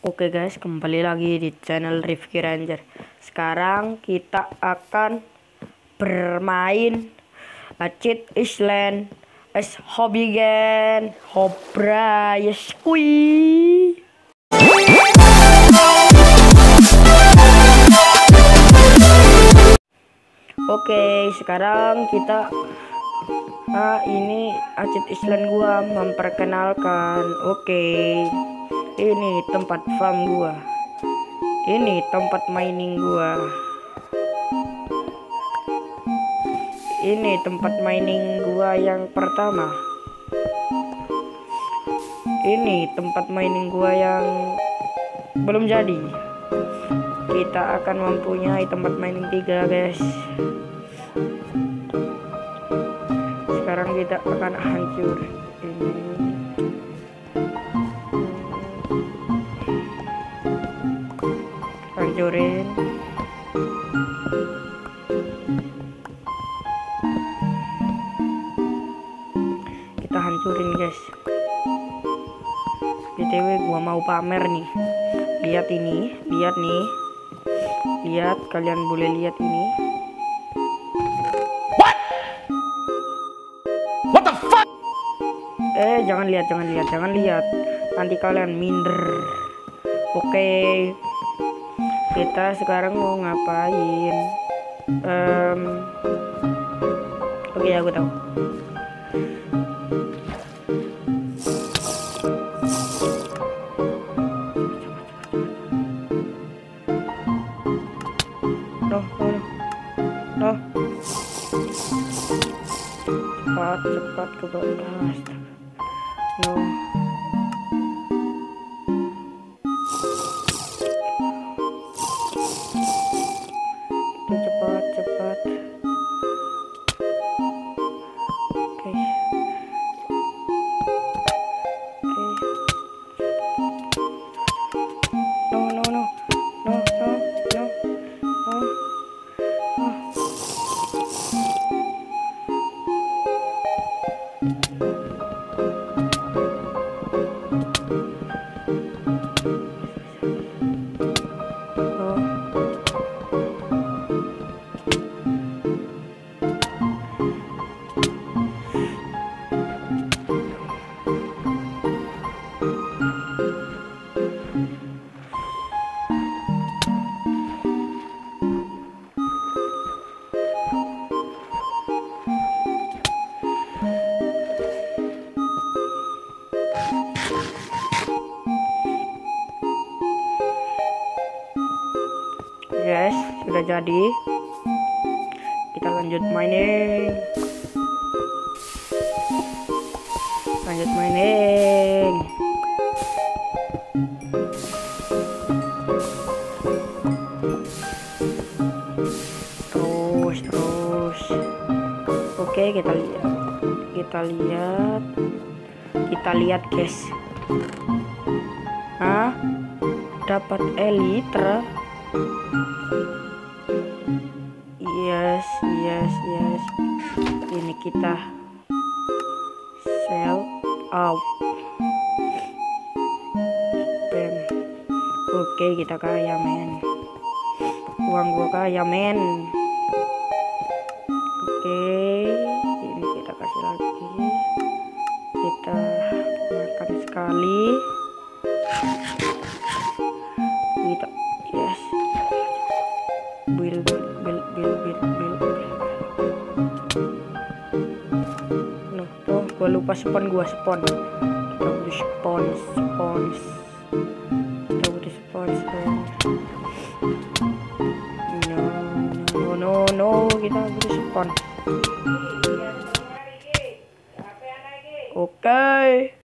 Oke guys, kembali lagi di channel Rifki Ranger. Sekarang kita akan bermain Cheat Island as Hobbigen Hobra Yeskui. Oke, sekarang kita ini Cheat Island gua memperkenalkan. Oke, ini tempat farm gua, ini tempat mining gua, ini tempat mining gua yang pertama, ini tempat mining gua yang belum jadi. Kita akan mempunyai tempat mining 3 guys. Sekarang kita akan hancur ini. Hancurin. Kita hancurin guys. BTW gua mau pamer nih. Lihat ini, lihat nih. Lihat, kalian boleh lihat ini. What the fuck? Jangan lihat. Nanti kalian minder. Oke. Kita sekarang mau ngapain? Oke, aku tahu. No. Cepat ke bawah. No. Cepat. Oke. No. Yes, sudah jadi. Kita lanjut mining. Terus. Oke, kita lihat guys. Dapat elytra. Yes. Ini kita sell out. Bam. Oke, kita kaya men. Uang gua kaya men. Oke, ini kita kasih lagi. Kita makan sekali. Kita yes. Build. Gua lupa spawn. Kita butuh spawn. Kita butuh spawn. No, kita butuh spawn. Oke.